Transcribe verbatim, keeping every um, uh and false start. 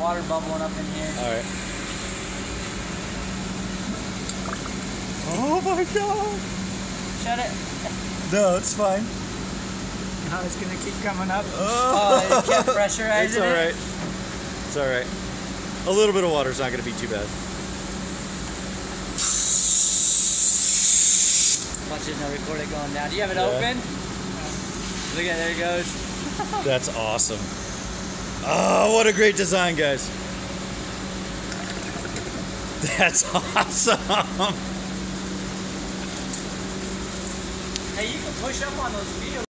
water bubbling up in here. All right. Oh my God! Shut it. No, it's fine. Oh, it's gonna keep coming up. Oh, Oh, it kept pressurizing it's all right. it. It's all right. A little bit of water's not gonna be too bad. Watch this now. Record it going down. Do you have it Yeah. open? Look at there it goes. That's awesome. Oh, what a great design, guys. That's awesome. Hey, you can push up on those fields.